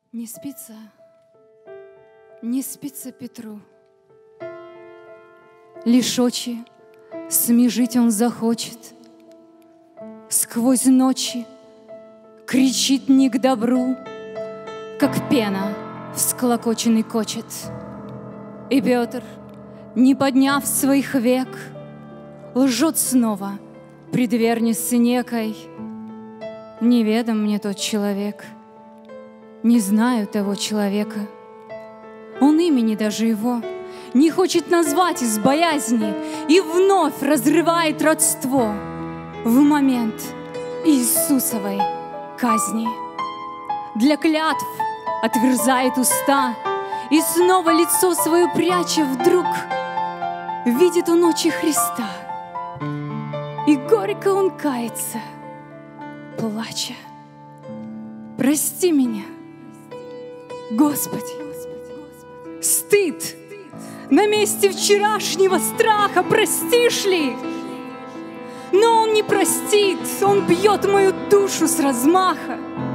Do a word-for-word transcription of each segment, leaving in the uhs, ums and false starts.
Не спится, не спится Петру. Лишь очи смежить он захочет. Сквозь ночи кричит не к добру, как пена всклокоченный кочет. И Петр, не подняв своих век, лжет снова пред верницей некой. Неведом мне тот человек, не знаю того человека. Он имени даже его не хочет назвать из боязни и вновь разрывает родство в момент Иисусовой казни. Для клятв отверзает уста и снова лицо свое пряча вдруг видит он очи Христа. И горько он кается, плача. Прости меня, Господи. Стыд на месте вчерашнего страха, простишь ли? Но он не простит, он бьет мою душу с размаха.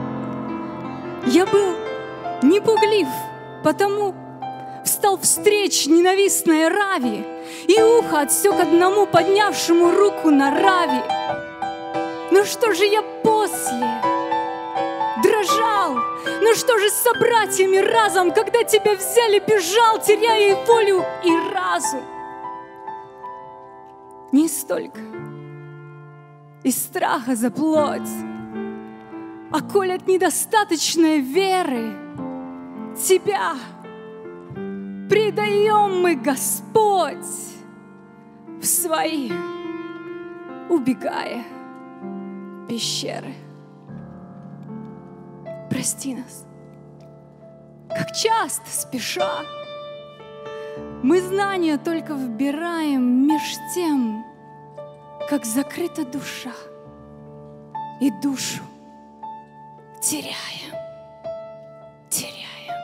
Я был непуглив, потому встал встреч ненавистной Рави и ухо отсек одному поднявшему руку на Рави. Но что же я после? Дрожал. Ну что же с собратьями разом, когда тебя взяли, бежал, теряя и волю, и разум? Не столько из страха за плоть, а коль от недостаточной веры Тебя предаем мы, Господь, в свои, убегая, пещеры. Прости нас, как часто спеша мы знания только вбираем меж тем, как закрыта душа, и душу теряем, теряем.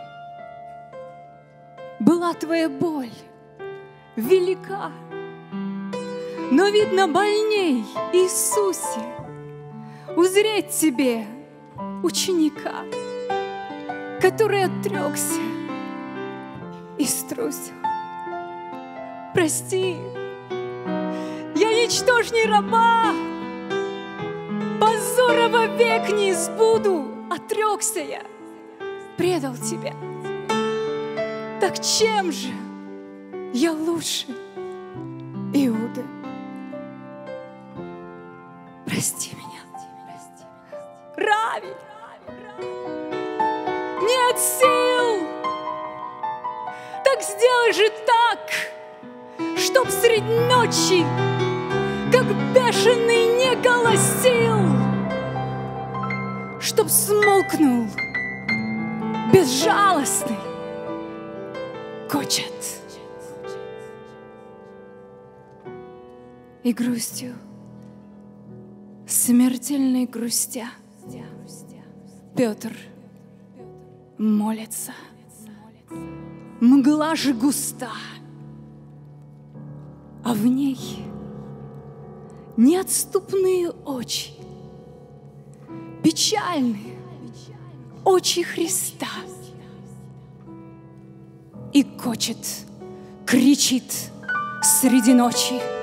Была твоя боль велика, но, видно, больней, Иисусе, узреть тебе ученика, который отрекся и струсил. Прости, я ничтожней раба, позора вовек не избуду. Отрекся я, предал тебя. Так чем же я лучше Иуды? Прости меня, Рави. Нет сил, так сделай же так, чтоб средь ночи, как бешеный, не голосил, чтоб смолкнул безжалостный кочет. И грустью, смертельной грустя, Петр молится. Мгла же густа, а в ней неотступные очи, печальные очи Христа. И кочет, кричит среди ночи: